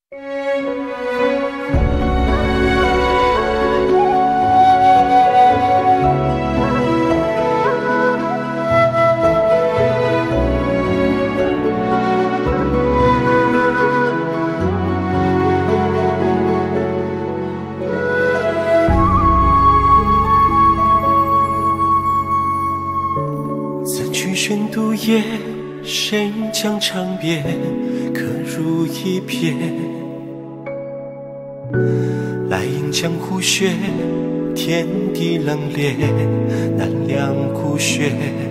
宣读夜，谁将长别刻入一瞥？来迎江湖雪，天地冷冽，难量孤雪。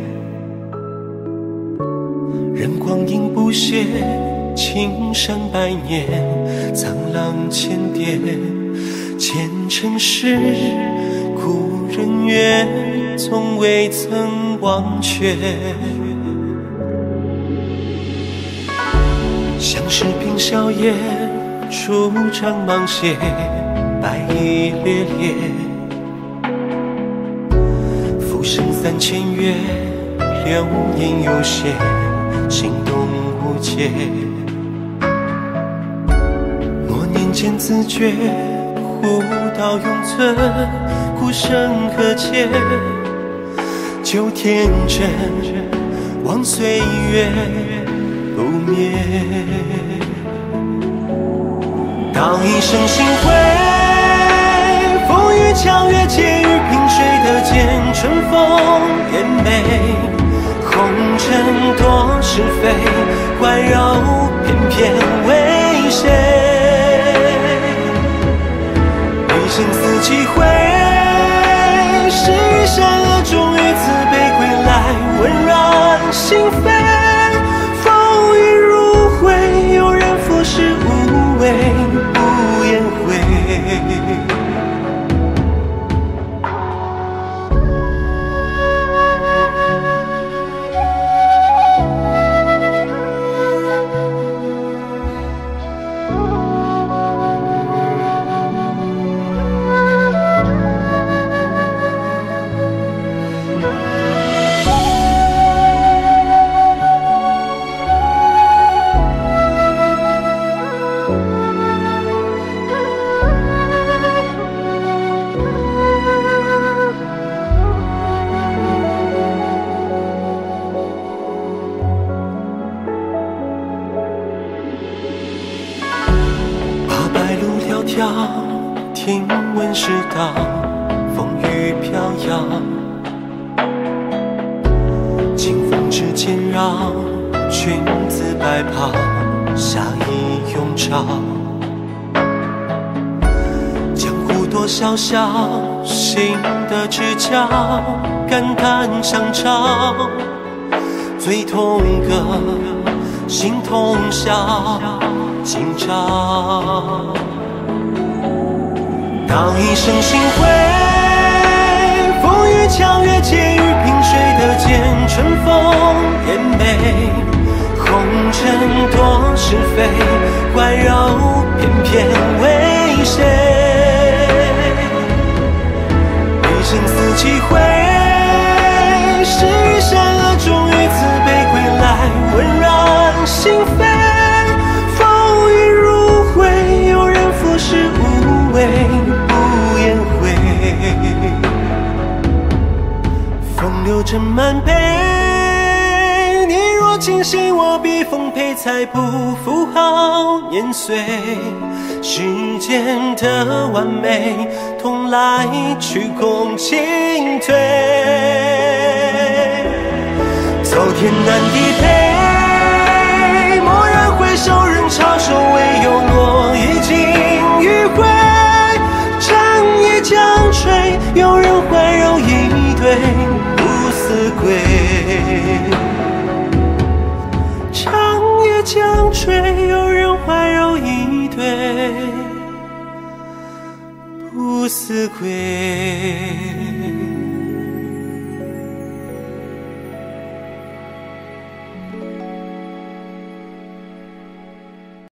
任光阴不歇，青山百年，苍浪千叠。前尘事，故人约，从未曾忘却。像是凭笑靥，出张芒鞋，白衣猎猎。浮生3000月，流年有些，心动无解。诺年间自觉，互道永存，孤生何解？旧天真，望岁月不灭。道一声心灰，风雨强越，皆于萍水得见春风艳美。红尘多是非，怀柔偏偏为谁？一生四季回，是与善恶终于慈悲归来，温软心扉。风雨如灰，有人俯视无畏，不言悔。听闻世道，风雨飘摇，清风之间绕，君子白袍，侠义永朝。江湖多潇潇，心的直角，感叹相照。醉同歌，心同笑，今朝。道一声心灰，风雨强越，皆于萍水得见春风艳美。红尘多是非，怀柔偏偏为谁？一生四季回，是与善恶终于慈悲归来，温软心扉。风雨如灰，有人俯视无畏，不言悔。风流正满杯，你若清醒，我必奉陪，才不负好年岁。世间的完美，同来去共进退。走天南地北，蓦然回首，人潮首未有落，已经迂回。长夜将吹，有人怀柔以对，不思归。长夜将吹，有人怀柔以对，不思归。